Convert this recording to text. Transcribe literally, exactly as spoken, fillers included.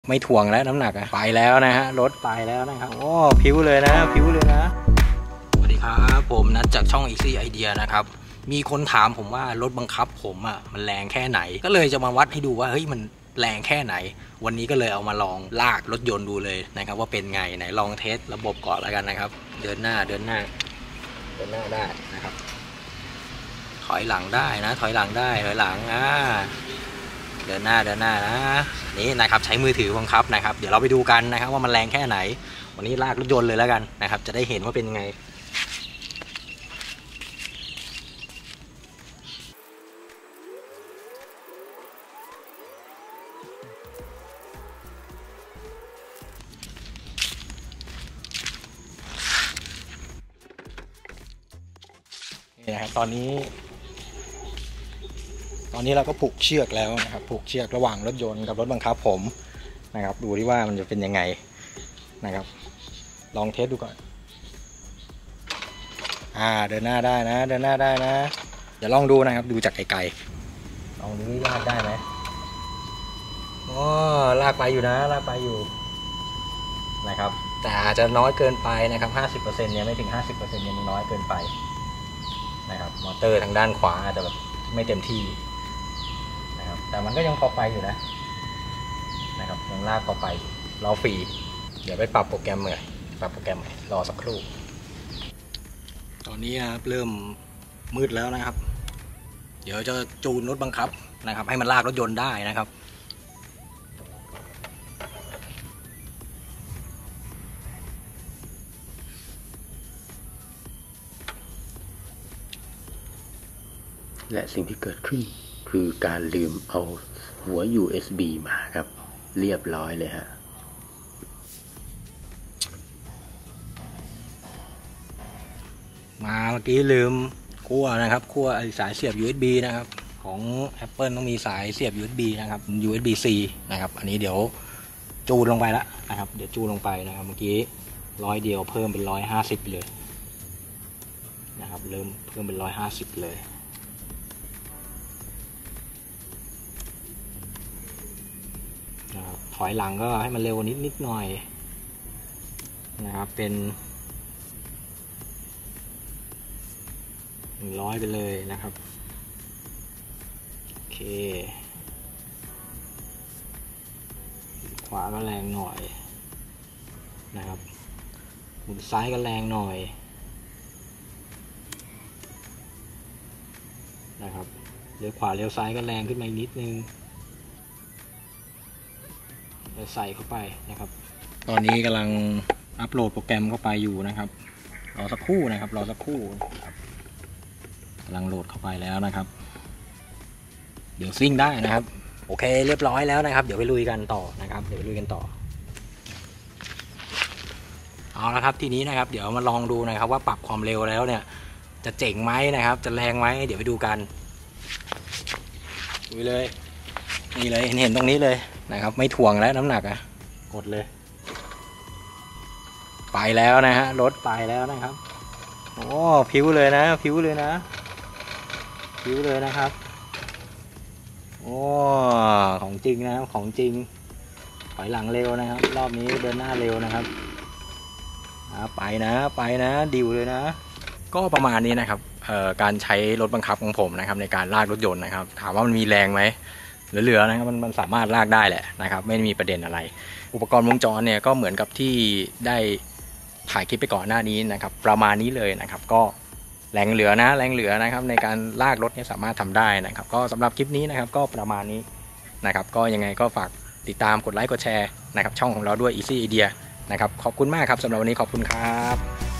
ไม่ถ่วงแล้วน้ำหนักอะไปแล้วนะฮะรถไปแล้วนะครับโอ้ผิวเลยนะผิวเลยนะสวัสดีครับผมนัดจากช่อง Easy Idea นะครับมีคนถามผมว่ารถบังคับผมอะมันแรงแค่ไหนก็เลยจะมาวัดให้ดูว่าเฮ้ยมันแรงแค่ไหนวันนี้ก็เลยเอามาลองลากรถยนต์ดูเลยนะครับว่าเป็นไงไหนลองเทสระบบก่อนแล้วกันนะครับเดินหน้าเดินหน้าเดินหน้าได้นะครับถอยหลังได้นะถอยหลังได้ถอยหลังอ่าเดินหน้าเดินหน้านะนี่นะครับใช้มือถือบังคับนะครับเดี๋ยวเราไปดูกันนะครับว่ามันแรงแค่ไหนวันนี้ลากรถยนต์เลยแล้วกันนะครับจะได้เห็นว่าเป็นยังไงนี่นะครับตอนนี้ตอนนี้เราก็ผูกเชือกแล้วนะครับผูกเชือกระหว่างรถยนต์กับรถบังคับผมนะครับดูที่ว่ามันจะเป็นยังไงนะครับลองเทสดูก่อนอ่าเดินหน้าได้นะเดินหน้าได้นะเดี๋ยวลองดูนะครับดูจากไกลๆลองดูลากได้ไหมอ๋อลากไปอยู่นะลากไปอยู่นะครับแต่อาจจะน้อยเกินไปนะครับ ห้าสิบเปอร์เซ็นต์ เนี่ยไม่ถึง ห้าสิบเปอร์เซ็นต์ เนี่ยมันน้อยเกินไปนะครับมอเตอร์ทางด้านขวาอาจจะแบบไม่เต็มที่นะครับแต่มันก็ยังพอไปอยู่นะนะครับยังลากพอไปรอฟรีเดี๋ยวไปปรับโปรแกรมใหม่ปรับโปรแกรมใหม่รอสักครู่ตอนนี้เริ่มมืดแล้วนะครับเดี๋ยวจะจูนรถบังคับนะครับให้มันลากรถยนต์ได้นะครับและสิ่งที่เกิดขึ้นคือการลืมเอาหัว ยู เอส บี มาครับเรียบร้อยเลยฮะมาเมื่อกี้ลืมขั้วนะครับขั้วสายเสียบ ยู เอส บี นะครับของ Apple ต้องมีสายเสียบ ยู เอส บี นะครับ ยู เอส บี ซี นะครับอันนี้เดี๋ยวจูนลงไปละนะครับเดี๋ยวจูนลงไปนะครับเมื่อกี้ร้อยเดียวเพิ่มเป็นร้อยห้าสิบเลยนะครับเริ่มเพิ่มเป็นร้อยห้าสิบเลยนะครับถอยหลังก็ให้มันเร็วนิดนิดหน่อยนะครับเป็นหนึ่งร้อยไปเลยนะครับโอเคขวาก็แรงหน่อยนะครับหมุนซ้ายก็แรงหน่อยนะครับเลี้ยวขวาเลี้ยวซ้ายก็แรงขึ้นมาอีกนิดนึงใส่เข้าไปนะครับตอนนี้กำลังอัปโหลดโปรแกรมเข้าไปอยู่นะครับรอสักครู่นะครับรอสักครู่กำลังโหลดเข้าไปแล้วนะครับเดี๋ยวซิ่งได้นะครับโอเคเรียบร้อยแล้วนะครับเดี๋ยวไปลุยกันต่อนะครับเดี๋ยวไปลุยกันต่อเอาละครับทีนี้นะครับเดี๋ยวมาลองดูนะครับว่าปรับความเร็วแล้วเนี่ยจะเจ๋งไหมนะครับจะแรงไหมเดี๋ยวไปดูกันดูเลยนี่เลยเห็นตรงนี้เลยนะครับไม่ถ่วงแล้วน้ำหนักอ่ะกดเลยไปแล้วนะฮะรถไปแล้วนะครับโอ้ผิวเลยนะผิวเลยนะผิวเลยนะครับโอ้ของจริงนะครับของจริงถอยหลังเร็วนะครับรอบนี้เดินหน้าเร็วนะครับไปนะไปนะดิวเลยนะก็ประมาณนี้นะครับการใช้รถบังคับของผมนะครับในการลากรถยนต์นะครับถามว่ามันมีแรงไหมเหลือๆนะครับมันมันสามารถลากได้แหละนะครับไม่มีประเด็นอะไรอุปกรณ์วงจรเนี่ยก็เหมือนกับที่ได้ถ่ายคลิปไปก่อนหน้านี้นะครับประมาณนี้เลยนะครับก็แรงเหลือนะแรงเหลือนะครับในการลากรถเนี่ยสามารถทำได้นะครับก็สำหรับคลิปนี้นะครับก็ประมาณนี้นะครับก็ยังไงก็ฝากติดตามกดไลค์กดแชร์นะครับช่องของเราด้วย Easy Idea นะครับขอบคุณมากครับสำหรับวันนี้ขอบคุณครับ